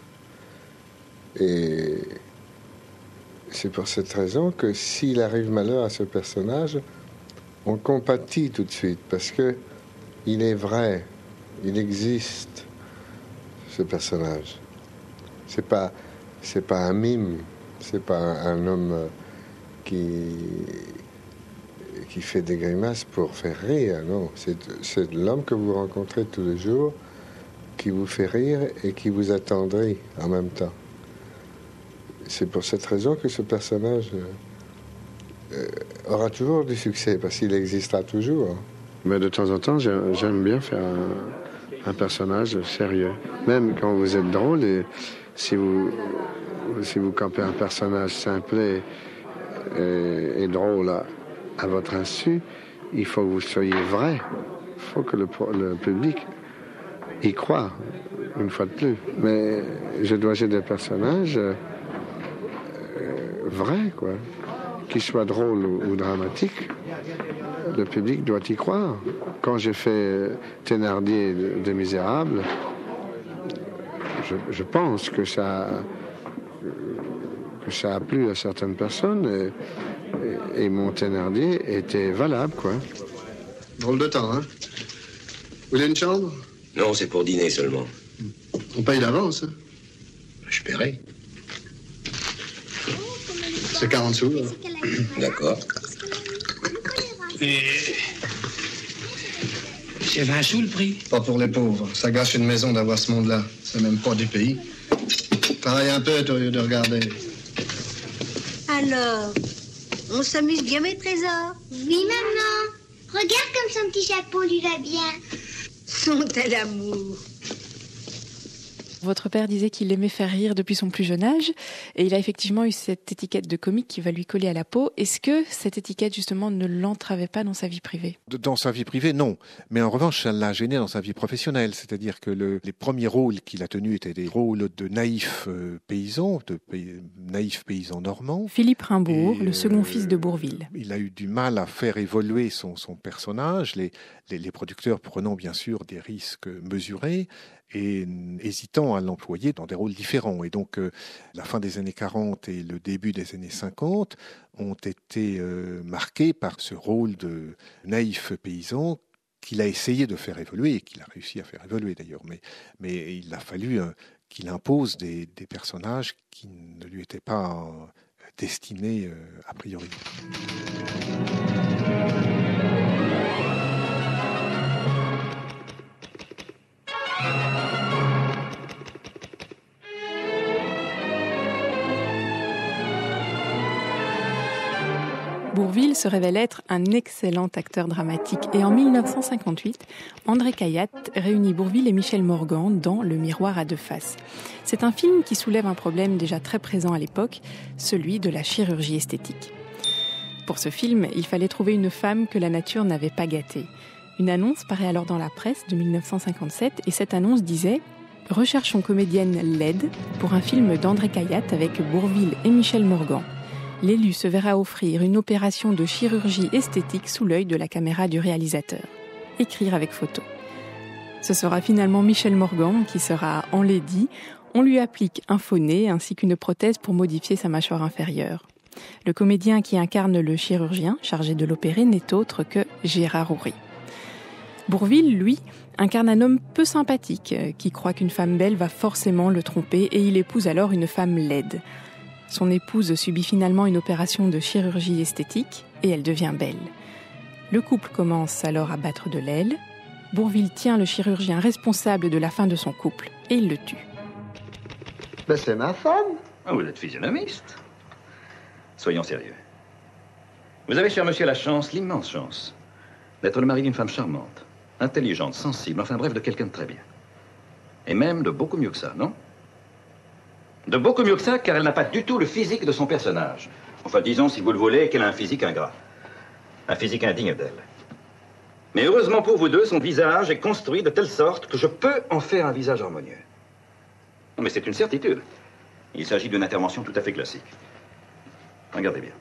Et c'est pour cette raison que s'il arrive malheur à ce personnage, on compatit tout de suite, parce que il est vrai, il existe, ce personnage. C'est pas, c'est pas un mime, c'est pas un, un homme qui, qui fait des grimaces pour faire rire, non. C'est, c'est l'homme que vous rencontrez tous les jours, qui vous fait rire et qui vous attendrit en même temps. C'est pour cette raison que ce personnage... Euh, aura toujours du succès, parce qu'il existera toujours. Mais de temps en temps, j'aime, j'aime bien faire un, un personnage sérieux. Même quand vous êtes drôle, et si vous, si vous campez un personnage simple et, et, et drôle à, à votre insu, il faut que vous soyez vrai. Il faut que le, le public y croit, une fois de plus. Mais je dois jouer des personnages euh, vrais, quoi. Qu'il soit drôle ou, ou dramatique, le public doit y croire. Quand j'ai fait Thénardier de, de Misérables, je, je pense que ça, que ça a plu à certaines personnes et, et, et mon Thénardier était valable, quoi. Drôle de temps, hein? Vous voulez une chambre? Non, c'est pour dîner seulement. On paye d'avance, hein? Je paierai. C'est quarante sous, là. D'accord. Et... c'est vingt sous le prix? Pas pour les pauvres. Ça gâche une maison d'avoir ce monde-là. C'est même pas du pays. Travaille un peu au lieu de regarder. Alors, on s'amuse bien, mes trésors? Oui, maman. Regarde comme son petit chapeau lui va bien. Son tel amour. Votre père disait qu'il aimait faire rire depuis son plus jeune âge et il a effectivement eu cette étiquette de comique qui va lui coller à la peau. Est-ce que cette étiquette justement ne l'entravait pas dans sa vie privée? Dans sa vie privée, non. Mais en revanche, ça l'a gêné dans sa vie professionnelle. C'est-à-dire que le, les premiers rôles qu'il a tenus étaient des rôles de naïfs euh, paysans, de pays, naïfs paysans normands. Philippe Rimbourg, et, le second euh, fils de Bourvil. Il a eu du mal à faire évoluer son, son personnage, les, les, les producteurs prenant bien sûr des risques mesurés et hésitant à l'employer dans des rôles différents. Et donc, euh, la fin des années quarante et le début des années cinquante ont été euh, marqués par ce rôle de naïf paysan qu'il a essayé de faire évoluer et qu'il a réussi à faire évoluer d'ailleurs. Mais, mais il a fallu euh, qu'il impose des, des personnages qui ne lui étaient pas euh, destinés euh, a priori. Bourvil se révèle être un excellent acteur dramatique et en mille neuf cent cinquante-huit, André Cayatte réunit Bourvil et Michel Morgan dans Le miroir à deux faces. C'est un film qui soulève un problème déjà très présent à l'époque, celui de la chirurgie esthétique. Pour ce film, il fallait trouver une femme que la nature n'avait pas gâtée. Une annonce paraît alors dans la presse de mille neuf cent cinquante-sept et cette annonce disait « Recherchons comédienne laide pour un film d'André Cayatte avec Bourvil et Michel Morgan. l'élu se verra offrir une opération de chirurgie esthétique sous l'œil de la caméra du réalisateur. Écrire avec photo. Ce sera finalement Michel Morgan qui sera enlaidi. On lui applique un faux nez ainsi qu'une prothèse pour modifier sa mâchoire inférieure. Le comédien qui incarne le chirurgien chargé de l'opérer n'est autre que Gérard Houry. Bourvil, lui, incarne un homme peu sympathique qui croit qu'une femme belle va forcément le tromper et il épouse alors une femme laide. Son épouse subit finalement une opération de chirurgie esthétique et elle devient belle. Le couple commence alors à battre de l'aile. Bourvil tient le chirurgien responsable de la fin de son couple et il le tue. Ben c'est ma femme. Ah, vous êtes physionomiste. Soyons sérieux. Vous avez, cher monsieur, la chance, l'immense chance, d'être le mari d'une femme charmante, intelligente, sensible, enfin bref, de quelqu'un de très bien. Et même de beaucoup mieux que ça, non? De beaucoup mieux que ça, car elle n'a pas du tout le physique de son personnage. Enfin, disons, si vous le voulez, qu'elle a un physique ingrat. Un physique indigne d'elle. Mais heureusement pour vous deux, son visage est construit de telle sorte que je peux en faire un visage harmonieux. Non, mais c'est une certitude. Il s'agit d'une intervention tout à fait classique. Regardez bien.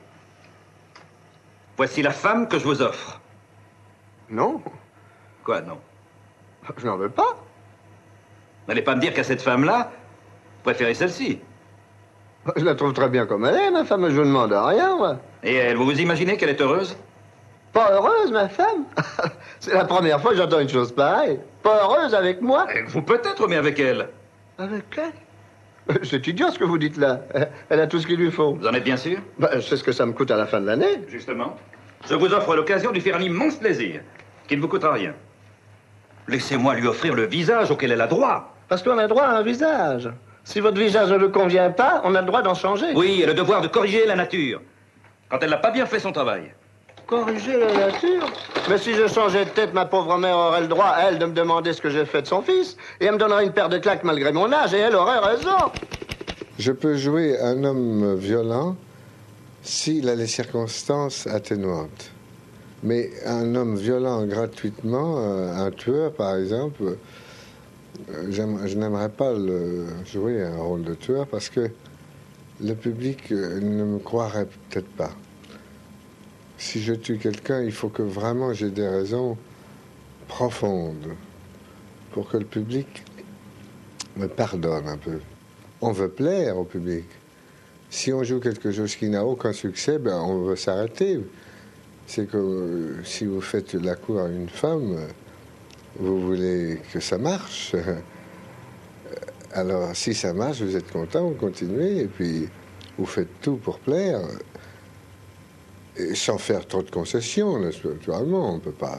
Voici la femme que je vous offre. Non. Quoi, non? Je n'en veux pas. N'allez pas me dire qu'à cette femme-là, vous préférez celle-ci. Je la trouve très bien comme elle est, ma femme, je vous demande rien, moi. Et elle, vous vous imaginez qu'elle est heureuse? Pas heureuse, ma femme? C'est la première fois que j'entends une chose pareille. Pas heureuse avec moi? Et vous peut-être, mais avec elle. Avec elle? C'est idiot ce que vous dites là. Elle a tout ce qu'il lui faut. Vous en êtes bien sûr? Bah, je sais ce que ça me coûte à la fin de l'année. Justement. Je vous offre l'occasion de lui faire un immense plaisir, qui ne vous coûtera rien. Laissez-moi lui offrir le visage auquel elle a droit. Parce qu'on a droit à un visage. Si votre visage ne lui convient pas, on a le droit d'en changer. Oui, et le devoir de corriger la nature, quand elle n'a pas bien fait son travail. Corriger la nature? Mais si je changeais de tête, ma pauvre mère aurait le droit, elle, de me demander ce que j'ai fait de son fils. Et elle me donnerait une paire de claques malgré mon âge, et elle aurait raison. Je peux jouer un homme violent s'il a les circonstances atténuantes. Mais un homme violent gratuitement, un tueur par exemple, je n'aimerais pas le jouer un rôle de tueur parce que le public ne me croirait peut-être pas. Si je tue quelqu'un, il faut que vraiment j'ai des raisons profondes pour que le public me pardonne un peu. On veut plaire au public. Si on joue quelque chose qui n'a aucun succès, ben on veut s'arrêter. C'est que euh, si vous faites la cour à une femme, vous voulez que ça marche. Alors, si ça marche, vous êtes content, vous continuez, et puis vous faites tout pour plaire. Et sans faire trop de concessions, naturellement, on ne peut pas...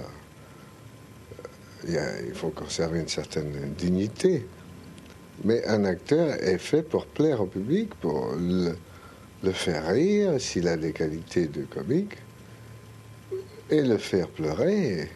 Il, y a, il faut conserver une certaine dignité. Mais un acteur est fait pour plaire au public, pour le, le faire rire, s'il a des qualités de comique, et le faire pleurer.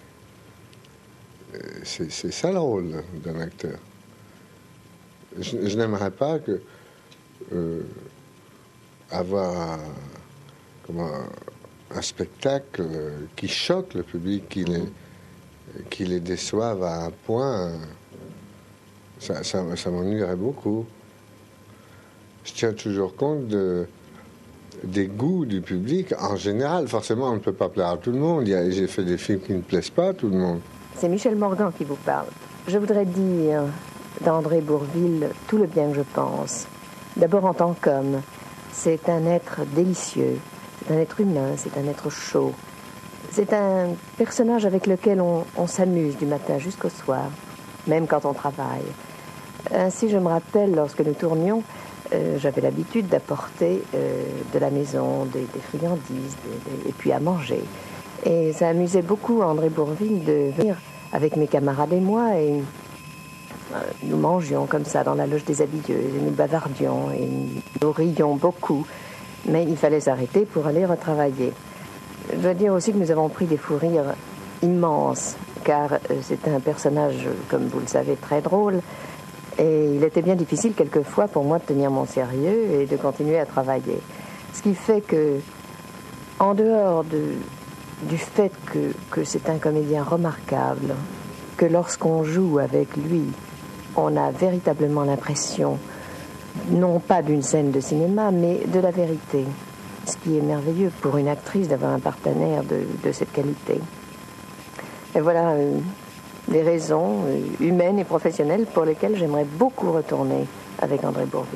C'est, c'est ça le rôle d'un acteur. Je, je n'aimerais pas que... Euh, avoir... Comment, un spectacle qui choque le public, qui les, qui les déçoive à un point, ça, ça, ça m'ennuierait beaucoup. Je tiens toujours compte de, des goûts du public. En général, forcément, on ne peut pas plaire à tout le monde. Il y a, j'ai fait des films qui ne plaisent pas à tout le monde. C'est Michel Morgan qui vous parle. Je voudrais dire d'André Bourvil tout le bien que je pense. D'abord en tant qu'homme, c'est un être délicieux. C'est un être humain, c'est un être chaud. C'est un personnage avec lequel on, on s'amuse du matin jusqu'au soir, même quand on travaille. Ainsi, je me rappelle, lorsque nous tournions, euh, j'avais l'habitude d'apporter euh, de la maison des, des friandises des, des, et puis à manger. Et ça amusait beaucoup André Bourvil de venir avec mes camarades et moi, et euh, nous mangions comme ça dans la loge des habilleuses, et nous bavardions, et nous rions beaucoup. Mais il fallait s'arrêter pour aller retravailler. Je dois dire aussi que nous avons pris des fous rires immenses, car c'est un personnage, comme vous le savez, très drôle. Et il était bien difficile quelquefois pour moi de tenir mon sérieux et de continuer à travailler. Ce qui fait que, en dehors de, du fait que, que c'est un comédien remarquable, que lorsqu'on joue avec lui, on a véritablement l'impression non pas d'une scène de cinéma, mais de la vérité. Ce qui est merveilleux pour une actrice d'avoir un partenaire de, de cette qualité. Et voilà euh, des raisons euh, humaines et professionnelles pour lesquelles j'aimerais beaucoup retourner avec André Bourvil.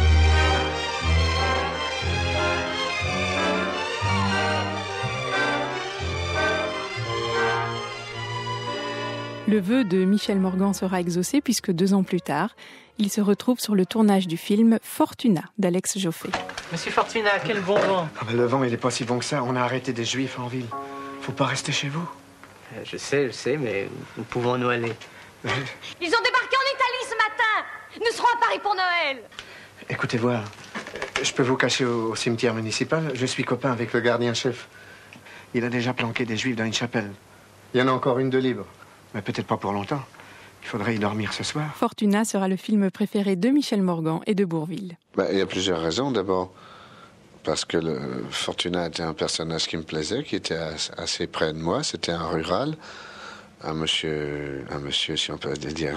Le vœu de Michel Morgan sera exaucé puisque deux ans plus tard, il se retrouve sur le tournage du film Fortuna d'Alex Joffé. Monsieur Fortuna, quel bon vent. Ah ben, le vent, il est pas si bon que ça. On a arrêté des Juifs en ville. Faut pas rester chez vous. Euh, je sais, je sais, mais où pouvons-nous aller? Ils ont débarqué en Italie ce matin. Nous serons à Paris pour Noël. Écoutez voir, je peux vous cacher au, au cimetière municipal. Je suis copain avec le gardien-chef. Il a déjà planqué des Juifs dans une chapelle. Il y en a encore une de libre. Mais peut-être pas pour longtemps. Il faudrait y dormir ce soir. Fortuna sera le film préféré de Michel Morgan et de Bourvil. Ben, il y a plusieurs raisons. D'abord, parce que le Fortuna était un personnage qui me plaisait, qui était assez près de moi. C'était un rural, un monsieur, un monsieur, si on peut le dire,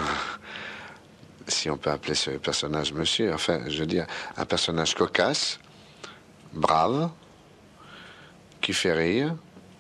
si on peut appeler ce personnage monsieur. Enfin, je veux dire, un personnage cocasse, brave, qui fait rire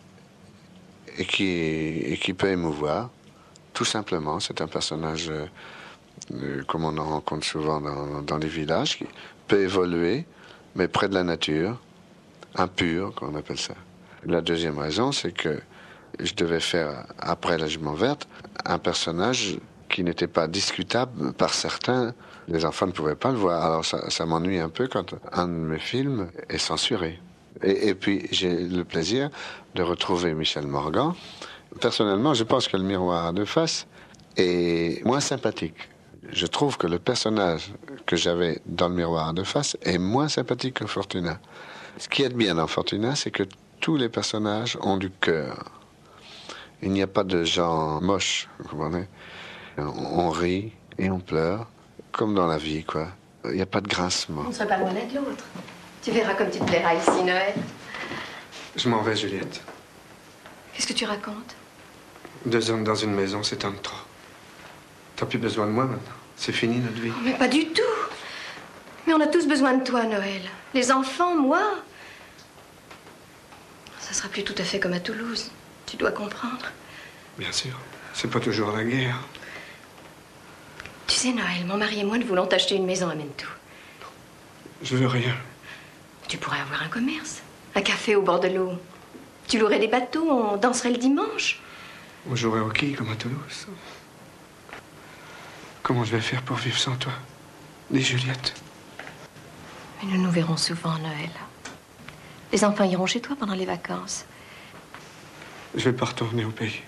et qui, et qui peut émouvoir. Tout simplement, c'est un personnage, euh, comme on en rencontre souvent dans, dans les villages, qui peut évoluer, mais près de la nature, impur, comme on appelle ça. La deuxième raison, c'est que je devais faire, après La Jument Verte, un personnage qui n'était pas discutable par certains. Les enfants ne pouvaient pas le voir. Alors ça, ça m'ennuie un peu quand un de mes films est censuré. Et, et puis, j'ai le plaisir de retrouver Michel Morgan. Personnellement, je pense que Le Miroir à deux faces est moins sympathique. Je trouve que le personnage que j'avais dans Le Miroir à deux faces est moins sympathique que Fortuna. Ce qui est bien dans Fortuna, c'est que tous les personnages ont du cœur. Il n'y a pas de gens moches, vous comprenez? On, on rit et on pleure, comme dans la vie, quoi. Il n'y a pas de grincement. On ne serait pas loin l'un de l'autre. Tu verras comme tu te plairas ici, Noël. Je m'en vais, Juliette. Qu'est-ce que tu racontes? Deux hommes dans une maison, c'est un de trop. T'as plus besoin de moi maintenant. C'est fini notre vie. Mais pas du tout. Mais on a tous besoin de toi, Noël. Les enfants, moi. Ça sera plus tout à fait comme à Toulouse. Tu dois comprendre. Bien sûr. C'est pas toujours la guerre. Tu sais, Noël, mon mari et moi, nous voulons t'acheter une maison à Mentou. Je veux rien. Tu pourrais avoir un commerce. Un café au bord de l'eau. Tu louerais des bateaux, on danserait le dimanche. On jouerait au quai comme à Toulouse. Comment je vais faire pour vivre sans toi? Dis, Juliette. Mais nous nous verrons souvent, Noël. Les enfants iront chez toi pendant les vacances. Je vais pas retourner au pays.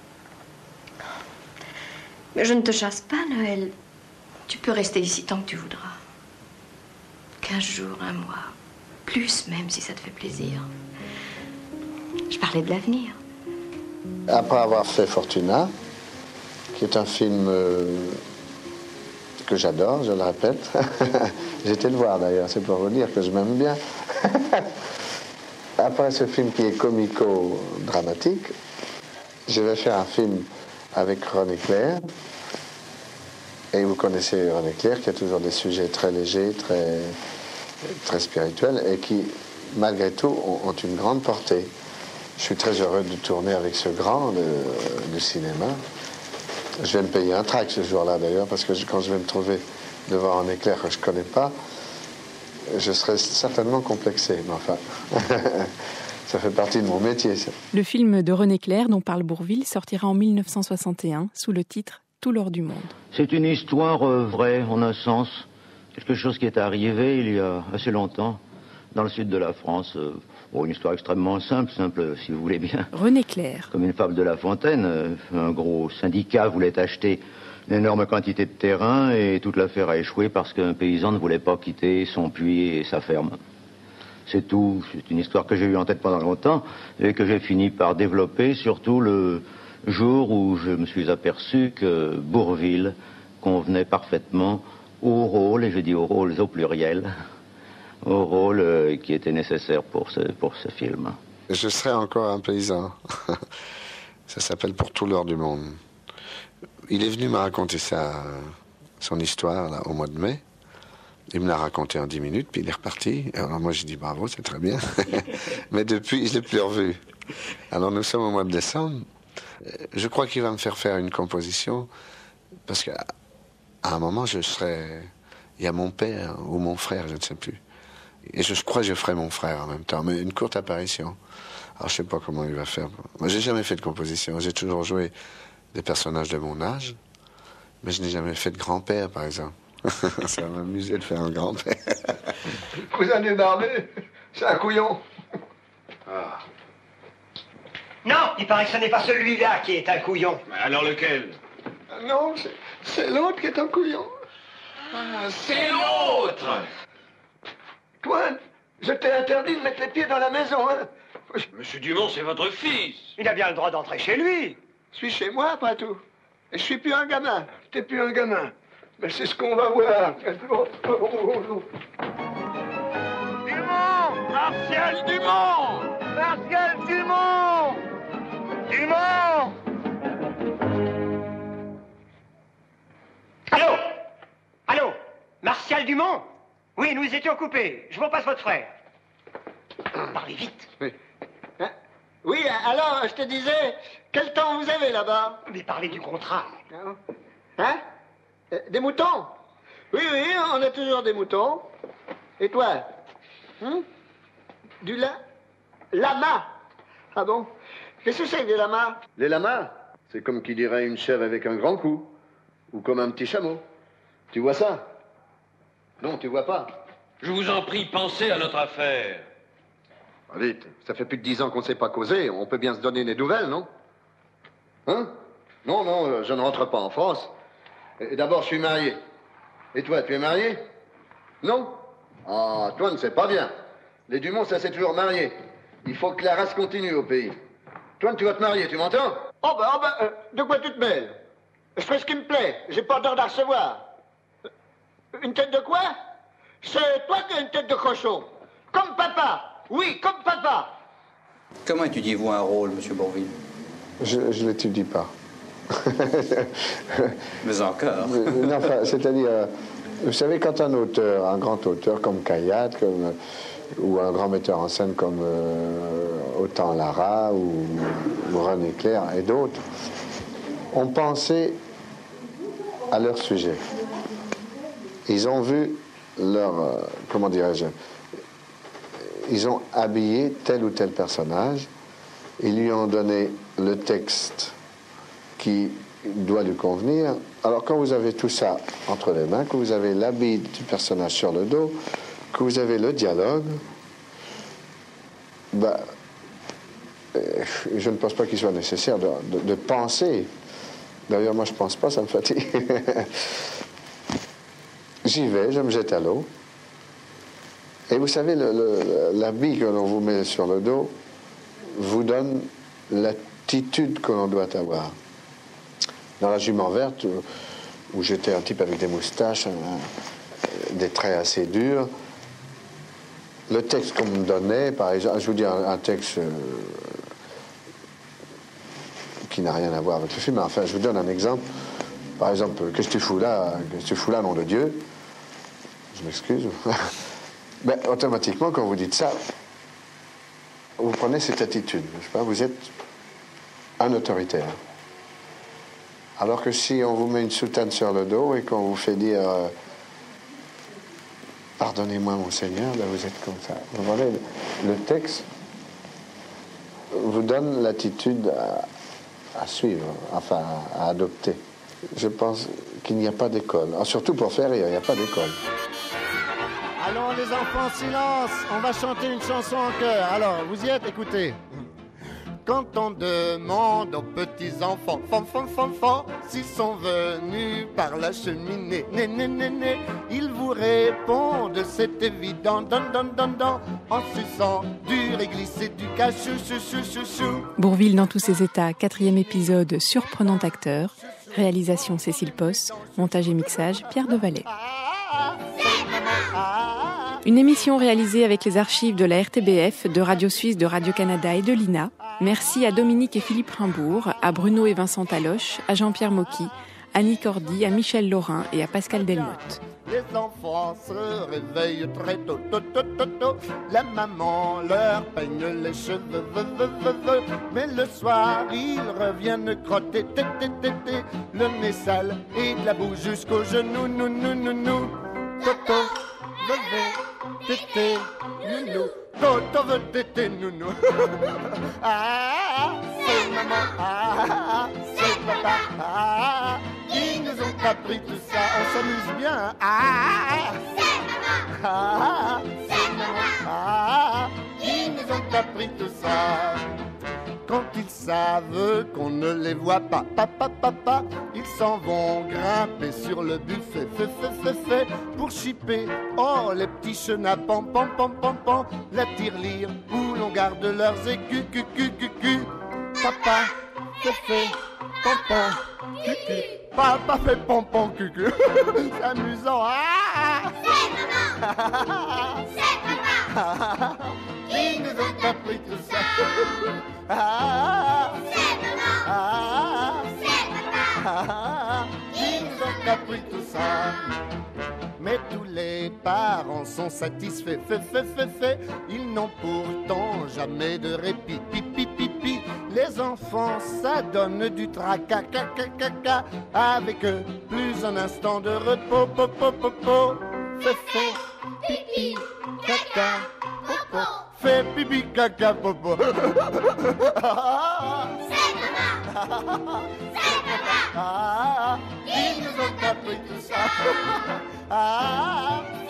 Mais je ne te chasse pas, Noël. Tu peux rester ici tant que tu voudras. Quinze jours, un mois. Plus même, si ça te fait plaisir. Je parlais de l'avenir. Après avoir fait Fortuna, qui est un film euh, que j'adore, je le répète. J'ai été le voir d'ailleurs, c'est pour vous dire que je m'aime bien. Après ce film qui est comico-dramatique, je vais faire un film avec René Clair. Et vous connaissez René Clair, qui a toujours des sujets très légers, très, très spirituels, et qui, malgré tout, ont, ont une grande portée. Je suis très heureux de tourner avec ce grand du cinéma. Je vais me payer un tract ce jour-là, d'ailleurs, parce que je, quand je vais me trouver devant un éclair que je ne connais pas, je serai certainement complexé. Mais enfin, ça fait partie de mon métier. Ça. Le film de René Clair, dont parle Bourvil, sortira en mille neuf cent soixante et un sous le titre « Tout l'or du monde ». C'est une histoire euh, vraie, en un sens. Quelque chose qui est arrivé il y a assez longtemps, dans le sud de la France. Euh, Bon, une histoire extrêmement simple, simple si vous voulez bien. René Clair. Comme une fable de La Fontaine, un gros syndicat voulait acheter une énorme quantité de terrain et toute l'affaire a échoué parce qu'un paysan ne voulait pas quitter son puits et sa ferme. C'est tout, c'est une histoire que j'ai eue en tête pendant longtemps et que j'ai fini par développer, surtout le jour où je me suis aperçu que Bourvil convenait parfaitement au rôle, et je dis aux rôles au pluriel, au rôle euh, qui était nécessaire pour ce, pour ce film. Je serai encore un paysan. Ça s'appelle Pour tout l'or du monde. Il est venu me raconter sa, son histoire là, au mois de mai. Il me l'a raconté en dix minutes, puis il est reparti. Alors moi, j'ai dit bravo, c'est très bien. Mais depuis, je ne l'ai plus revu. Alors nous sommes au mois de décembre. Je crois qu'il va me faire faire une composition, parce qu'à un moment, je serai... Il y a mon père ou mon frère, je ne sais plus. Et je crois que je ferai mon frère en même temps, mais une courte apparition. Alors je ne sais pas comment il va faire. Moi, j'ai jamais fait de composition. J'ai toujours joué des personnages de mon âge, mais je n'ai jamais fait de grand-père, par exemple. Ça va m'amuser de faire un grand-père. Cousin du barbu, c'est un couillon. Ah. Non, il paraît que ce n'est pas celui-là qui est un couillon. Alors lequel? Non, c'est l'autre qui est un couillon. Ah, c'est l'autre. Toi, je t'ai interdit de mettre les pieds dans la maison, hein. Monsieur Dumont, c'est votre fils. Il a bien le droit d'entrer chez lui. Je suis chez moi, après tout. Et je suis plus un gamin. T'es plus un gamin. Mais c'est ce qu'on va voir. Dumont! Martial Dumont! Martial Dumont! Dumont! Allô? Allô? Martial Dumont? Oui, nous étions coupés. Je vous passe votre frère. Parlez vite. Oui. Hein? Oui, alors, je te disais, quel temps vous avez là-bas? Mais parlez du contrat. Hein? Des moutons? Oui, oui, on a toujours des moutons. Et toi? Hum? Du la... lama? Ah bon? Qu'est-ce que c'est que des lamas? Les lamas, c'est comme qui dirait une chèvre avec un grand cou. Ou comme un petit chameau. Tu vois ça? Non, tu vois pas. Je vous en prie, pensez à notre affaire. Allez, ça fait plus de dix ans qu'on ne s'est pas causé. On peut bien se donner des nouvelles, non? Hein? Non, non, je ne rentre pas en France. D'abord, je suis marié. Et toi, tu es marié? Non? Ah, toi, ne sais pas bien. Les Dumont, ça s'est toujours marié. Il faut que la race continue au pays. Toi, tu vas te marier, tu m'entends? Oh, ben, oh, ben, euh, de quoi tu te mêles? Je fais ce qui me plaît. J'ai pas d'ordre à recevoir. Une tête de quoi? C'est toi qui as une tête de cochon. Comme papa. Oui, comme papa. Comment étudiez-vous un rôle, monsieur Bourvil? Je ne l'étudie pas. Mais encore. Non, enfin, c'est-à-dire, vous savez, quand un auteur, un grand auteur comme Kayat, comme, ou un grand metteur en scène comme euh, Autant Lara ou, ou René Clair et d'autres, ont pensé à leur sujet. Ils ont vu leur, euh, comment dirais-je, ils ont habillé tel ou tel personnage, ils lui ont donné le texte qui doit lui convenir. Alors quand vous avez tout ça entre les mains, que vous avez l'habit du personnage sur le dos, que vous avez le dialogue, bah, je ne pense pas qu'il soit nécessaire de, de, de penser. D'ailleurs, moi je ne pense pas, ça me fatigue. J'y vais, je me jette à l'eau. Et vous savez, l'habit que l'on vous met sur le dos vous donne l'attitude que l'on doit avoir. Dans La Jument Verte, où, où j'étais un type avec des moustaches, un, un, des traits assez durs, le texte qu'on me donnait, par exemple, je vous dis un, un texte euh, qui n'a rien à voir avec le film, mais enfin, je vous donne un exemple. Par exemple, qu'est-ce que tu fous là? Qu'est-ce que tu fous là, nom de Dieu? Je m'excuse. Ben, automatiquement, quand vous dites ça, vous prenez cette attitude, n'est-ce pas? Vous êtes un autoritaire. Alors que si on vous met une soutane sur le dos et qu'on vous fait dire euh, « Pardonnez-moi, mon Seigneur », ben vous êtes comme ça. Vous voyez, le texte vous donne l'attitude à, à suivre, enfin à adopter. Je pense qu'il n'y a pas d'école. Alors, surtout pour faire rire, il n'y a pas d'école. Allons les enfants, silence, on va chanter une chanson en chœur. Alors, vous y êtes, écoutez. Quand on demande aux petits-enfants, fan, fan, fan, fan, s'ils sont venus par la cheminée, né, né, né, né, ils vous répondent, c'est évident, don, don, don, don, en suçant dur et glissé du cachou, chou, chou, chou, chou. Bourvil dans tous ses états, quatrième épisode, surprenant acteur, réalisation Cécile Posse, montage et mixage Pierre Devalet. Une émission réalisée avec les archives de la R T B F, de Radio Suisse, de Radio-Canada et de l'I N A. Merci à Dominique et Philippe Rimbourg, à Bruno et Vincent Taloche, à Jean-Pierre Mocky, Annie Cordy, à Michel Laurin et à Pascal Delmotte. Les enfants se réveillent très tôt, tôt, tôt, tôt, tôt. La maman leur peigne les cheveux, ve, ve, ve, ve. Mais le soir, ils reviennent crotter, té, té, té, té. Le nez sale et de la boue jusqu'aux genoux, nou, nou, nou, nou. Toto, ve, tété, nounou. Toto veut tété, nounou. Ah, c'est maman, ah, c'est papa, ah. Ils nous ont appris tout ça, on s'amuse bien. Ah, c'est maman, ah, c'est maman, ah. Ils nous ont appris tout ça. Quand ils savent qu'on ne les voit pas, papa, papa, ils s'en vont grimper sur le buffet, fait, fait, fait, fait, pour chipper. Oh, les petits chenapans, pam, pam, pam, pam, la tirelire où l'on garde leurs écus, cu, cu, cu, cu. Papa, fait, fait, pam, pam, cu, cu. Papa fait pam, pam, cu, cu. C'est amusant, ah! C'est maman! C'est papa! Ils nous ont appris tout ça. Ah, c'est maman. Ah, c'est papa. Ah, ils nous ont appris tout ça. Mais tous les parents sont satisfaits, fait, fait, fait, fait. Ils n'ont pourtant jamais de répit, pipi, pipi. Les enfants, ça donne du tracas, caca, caca. Avec eux, plus un instant de repos, popo, popo. Fait, fait, pipi, caca, popo. Fait pipi, caca, popo. Ah, c'est maman. C'est papa. Ah, ils nous ont appris tout ça. Ah,